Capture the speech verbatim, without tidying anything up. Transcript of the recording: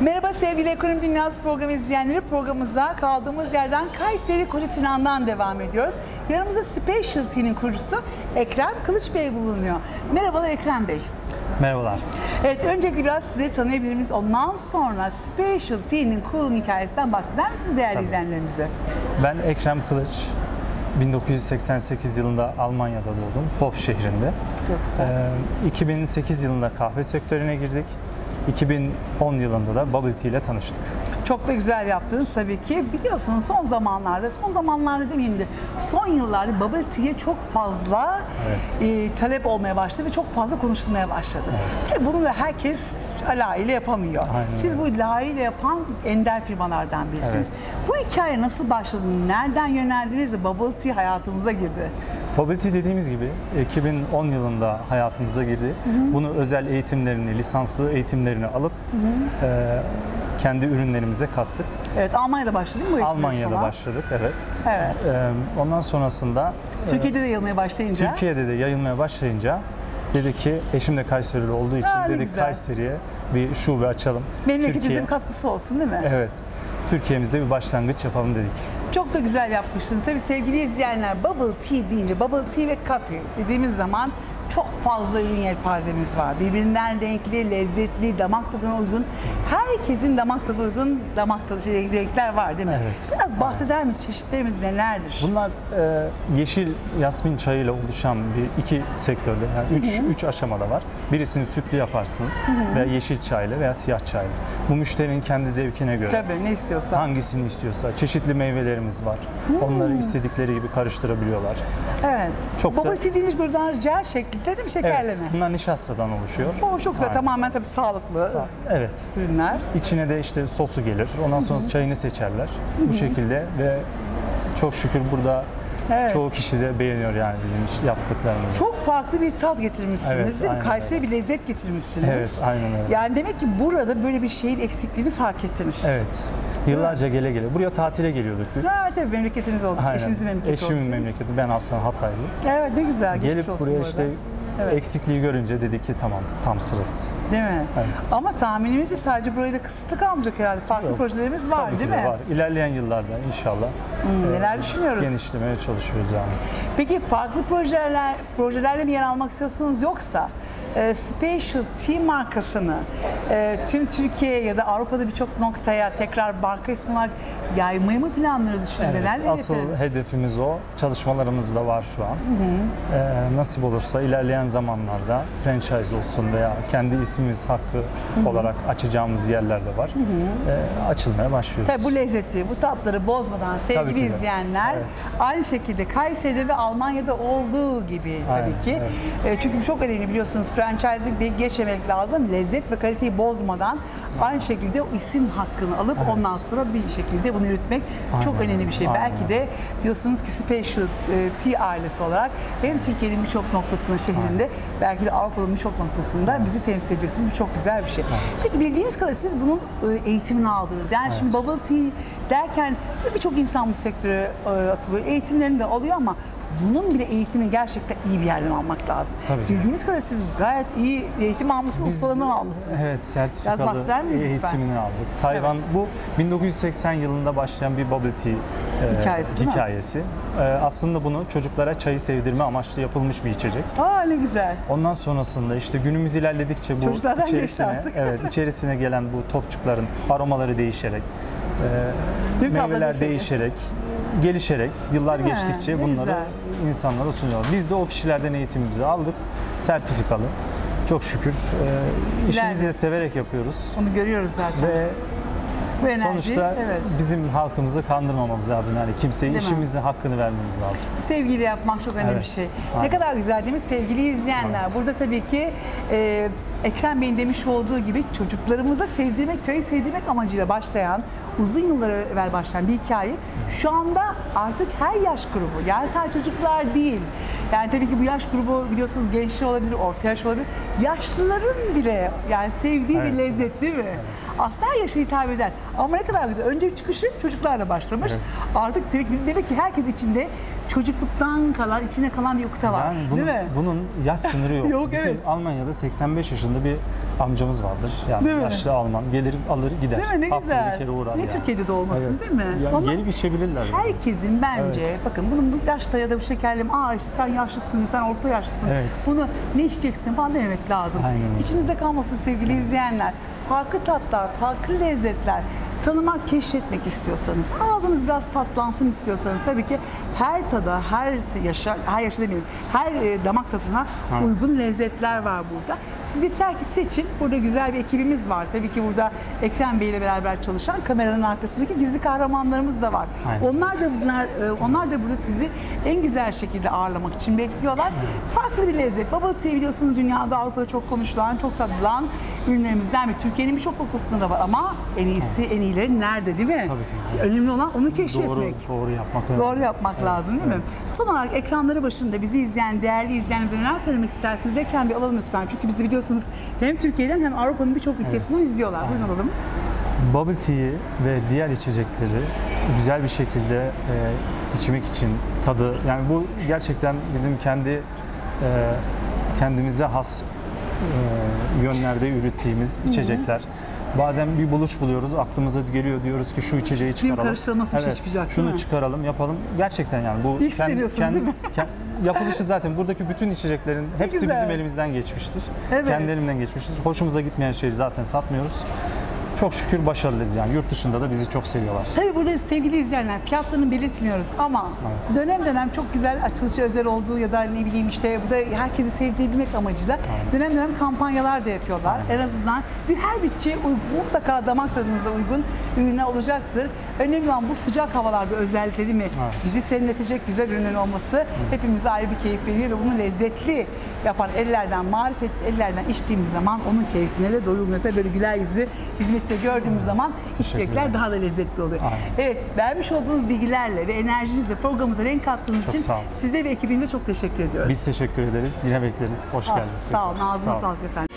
Merhaba sevgili Ekonomi Dünyası programı izleyenleri. Programımıza kaldığımız yerden Kayseri Koca Sinan'dan devam ediyoruz. Yanımızda Specialty'nin kurucusu Ekrem Kılıç Bey bulunuyor. Merhabalar Ekrem Bey. Merhabalar. Evet, öncelikle biraz sizleri tanıyabilir miyiz? Ondan sonra Specialty'nin kurulum hikayesinden bahseder misiniz değerli Tabii. izleyenlerimize? Ben Ekrem Kılıç. bin dokuz yüz seksen sekiz yılında Almanya'da doğdum, Hof şehrinde. Çok güzel. Ee, iki bin sekiz yılında kahve sektörüne girdik. iki bin on yılında da Bubble Tea ile tanıştık. Çok da güzel yaptınız tabii ki. Biliyorsunuz son zamanlarda, son zamanlarda demeyeyim de son yıllarda Bubble Tea'ye çok fazla Evet. e, talep olmaya başladı ve çok fazla konuşulmaya başladı. Evet. Tabii bunu da herkes layığıyla yapamıyor. Aynen Siz bu layığıyla yapan ender firmalardan birisiniz. Evet. Bu hikaye nasıl başladı? Nereden yöneldiniz de Bubble Tea hayatımıza girdi? Bubble Tea dediğimiz gibi iki bin on yılında hayatımıza girdi. Hı hı. Bunu özel eğitimlerini, lisanslı eğitimlerini alıp hı hı. E, kendi ürünlerimize kattık. Evet, Almanya'da başladı değil mi bu eğitimler Almanya'da falan? başladık, evet. Evet. E, ondan sonrasında Türkiye'de de yayılmaya başlayınca? Türkiye'de de yayılmaya başlayınca dedik ki, eşim de Kayserili olduğu için Ha, dedik güzel. Kayseri'ye bir şube açalım. Memleketinize Türkiye, bir katkısı olsun değil mi? evet. Türkiye'mizde bir başlangıç yapalım dedik. Çok da güzel yapmışsınız. Tabii sevgili izleyenler, Bubble Tea deyince, Bubble Tea ve Coffee dediğimiz zaman çok fazla ürün yelpazemiz var. Birbirinden renkli, lezzetli, damak tadına uygun. Herkesin damak tadı uygun damak tadı şey, renkler var değil mi? Evet. Biraz bahseder misiniz? Çeşitlerimiz nelerdir? Bunlar e, yeşil yasmin çayıyla oluşan bir iki sektörde, yani üç, üç aşamada var. Birisini sütlü yaparsınız veya yeşil çayla veya siyah çayla. Bu müşterinin kendi zevkine göre. Tabii, ne istiyorsa. Hangisini istiyorsa. Çeşitli meyvelerimiz var. Onları istedikleri gibi karıştırabiliyorlar. Evet. Çok Bubble da- Tea deyince buradan jel şeklinde değil mi? Şekerleme. Evet, bunlar nişastadan oluşuyor. O çok güzel. Aynen. Tamamen tabii sağlıklı Sağ- Evet. ürünler. İçine de işte sosu gelir. Ondan sonra çayını seçerler. Bu şekilde ve çok şükür burada Evet. çoğu kişi de beğeniyor yani bizim yaptıklarımızı. Çok farklı bir tat getirmişsiniz Evet, değil mi? aynen Kayseri öyle. bir lezzet getirmişsiniz. Evet, aynen öyle. Yani demek ki burada böyle bir şeyin eksikliğini fark ettiniz. Evet. Yıllarca gele gele. Buraya tatile geliyorduk biz. Ha, tabii memleketiniz oldu. Aynen. Eşinizin memleketi Eşimin oldu. memleketi. Ben aslında Hataylı. Evet, ne güzel. Geçmiş Gelip olsun buraya bu arada. işte Evet. eksikliği görünce dedik ki tamam, tam sırası. Değil mi? Evet. Ama tahminimizce sadece burayı da kısıtlı kalmayacak herhalde. Farklı Yok. projelerimiz var Tabii değil ki de mi? var. İlerleyen yıllarda inşallah Hmm, neler düşünüyoruz? genişlemeye çalışıyoruz yani. Peki farklı projeler projelerle mi yer almak istiyorsunuz, yoksa e, Special Tea markasını e, tüm Türkiye ya da Avrupa'da birçok noktaya tekrar marka ismi olarak yaymayı mı planlıyoruz, düşünceler Evet, mi asıl hedefleriniz? hedefimiz o. Çalışmalarımız da var şu an. Ee, nasip olursa ilerleyen zamanlarda franchise olsun veya kendi ismimiz hakkı olarak açacağımız yerler de var. Ee, açılmaya başlıyoruz. Tabii bu lezzeti, bu tatları bozmadan Tabii sevgili ki de. izleyenler, Evet. aynı şekilde Kayseri'de ve Almanya'da olduğu gibi tabii Aynen, ki. E, Çünkü bu çok önemli, biliyorsunuz, franchising değil, geçmemek lazım. Lezzet ve kaliteyi bozmadan aynı şekilde o isim hakkını alıp Evet. ondan sonra bir şekilde bunu yürütmek çok Aynen, önemli bir şey. aynen. Belki de diyorsunuz ki Special e, Tea ailesi olarak hem Türkiye'nin birçok noktasında, şehrinde, belki de Avrupa'nın birçok noktasında bizi temsil edeceksiniz. Bu çok güzel bir şey. Peki bildiğimiz kadarıyla siz bunun e, eğitimini aldınız. Yani Evet. şimdi Bubble Tea derken birçok insan bu sektöre e, atılıyor. Eğitimlerini de alıyor ama bunun bile eğitimini gerçekten iyi bir yerden almak lazım. Tabii ki. Bildiğimiz kadarıyla siz gayet iyi eğitim almışsınız, Biz- ustalarından almışsınız. Evet, Biraz sertifikalı bahseder miyiz lütfen? eğitimini aldık. Tayvan, bu bin dokuz yüz seksen yılında başlayan bir Bubble Tea e, Hikayesi değil mi? hikayesi. E, aslında bunu çocuklara çayı sevdirme amaçlı yapılmış bir içecek. Aa, ne güzel. Ondan sonrasında işte günümüz ilerledikçe bu Çocuklardan geçti içerisine, artık. evet, içerisine gelen bu topçukların aromaları değişerek, e, Değil mi? Tatları meyveler değişerek. değişerek, gelişerek, yıllar Değil mi? geçtikçe Ne bunları güzel. insanlara sunuyoruz. Biz de o kişilerden eğitimimizi aldık, sertifikalı. Çok şükür e, işimizi de severek yapıyoruz Onu görüyoruz zaten. ve Bu enerji, sonuçta evet. bizim halkımızı kandırmamamız lazım. Yani kimseye Değil mi? işimizin hakkını vermemiz lazım. Sevgiyle yapmak çok önemli Evet, bir şey. Ne aynen. kadar güzel değil mi sevgili izleyenler? Evet. Burada tabii ki e, Ekrem Bey'in demiş olduğu gibi çocuklarımıza sevdirmek, çayı sevdirmek amacıyla başlayan, uzun yıllar evvel başlayan bir hikaye. Şu anda artık her yaş grubu, yani sadece çocuklar değil. Yani tabii ki bu yaş grubu biliyorsunuz gençler olabilir, orta yaş olabilir. Yaşlıların bile yani sevdiği Evet, bir lezzet değil mi? Aslında her yaşa hitap eden Ama ne kadar güzel. Önce bir çıkışı çocuklarla başlamış. Evet. Artık demek, bizim demek ki herkes içinde çocukluktan kalan, içine kalan bir ukde var. Yani bunun, değil mi? bunun yaş sınırı yok. Yok, Bizim evet. Almanya'da seksen beş yaşında bir amcamız vardır. Yani Değil mi? yaşlı Alman. Gelir alır gider. Değil mi? Ne Haftada güzel. bir kere uğrar Ne yani. Türkiye'de de olmasın, Evet. değil mi? Yani Ama gelip içebilirler. yani. herkesin bence, Evet. bakın bunun bu yaşta ya da bu şekerleme, aa işte sen yaşlısın, sen orta yaşlısın, Evet. bunu ne içeceksin falan dememek lazım. Aynen öyle. İçinizde kalmasın sevgili izleyenler. Farklı tatlar, farklı lezzetler tanımak, keşfetmek istiyorsanız, ağzınız biraz tatlansın istiyorsanız tabii ki her tada, her yaşa, her yaşa demeyelim, her e, damak tadına Ha. uygun lezzetler var burada. Siz yeter ki seçin. Burada güzel bir ekibimiz var. Tabii ki burada Ekrem Bey ile beraber çalışan kameranın arkasındaki gizli kahramanlarımız da var. Aynen. Onlar da bunlar, e, onlar da burada sizi en güzel şekilde ağırlamak için bekliyorlar. Farklı bir lezzet. Bubble tea biliyorsunuz dünyada, Avrupa'da çok konuşulan, çok tadılan ürünlerimizden bir. Türkiye'nin birçok noktasında da var ama en iyisi, en iyileri nerede, değil mi? Tabii ki. Önemli olan onu keşfetmek. Doğru, doğru yapmak önemli. Doğru yapmak lazım, değil mi? Son olarak ekranları başında bizi izleyen değerli izleyenlerimize neler söylemek istersiniz? Ekrem Bey alalım lütfen. Çünkü bizi biliyorsunuz hem Türkiye'den hem Avrupa'nın birçok ülkesinden izliyorlar. Buyurun alalım. Bubble tea'yi ve diğer içecekleri güzel bir şekilde e, içmek için tadı, yani bu gerçekten bizim kendi e, kendimize has e, yönlerde ürettiğimiz içecekler. Bazen bir buluş buluyoruz, aklımıza geliyor, diyoruz ki şu içeceği çıkaralım. karıştırılması bir şey çıkacak, değil Şunu mi? çıkaralım, yapalım. Gerçekten yani bu İlk hissediyorsunuz, değil mi? kend- yapılışı zaten buradaki bütün içeceklerin hepsi güzel. bizim elimizden geçmiştir. Evet. Kendi elimden geçmiştir. Hoşumuza gitmeyen şeyi zaten satmıyoruz. Çok şükür başarılıyız yani. Yurt dışında da bizi çok seviyorlar. Tabii burada sevgili izleyenler fiyatlarını belirtmiyoruz ama Evet. dönem dönem çok güzel açılışı özel olduğu ya da ne bileyim işte bu da herkesi sevdirebilmek amacıyla dönem dönem kampanyalar da yapıyorlar. En azından bir her bütçeye uygun, mutlaka damak tadınıza uygun ürünler olacaktır. Önemli olan bu sıcak havalarda özellikle, değil mi? Evet. Bizi serinletecek güzel ürünlerin olması hepimize ayrı bir keyif veriyor ve bunu lezzetli yapan ellerden, marifetli ellerden içtiğimiz zaman onun keyfine de doyulmuyor. Tabii böyle güler yüzlü hizmette gördüğümüz zaman içecekler ederim. daha da lezzetli oluyor. Aynen. Evet, vermiş olduğunuz bilgilerle ve enerjinizle programımıza renk kattığınız Çok için sağ olun. size ve ekibinize çok teşekkür ediyoruz. Biz teşekkür ederiz. Yine bekleriz. Hoş Sağ- geldiniz. Sağ olun, tekrar. ağzına Sağ olun. sağlık efendim.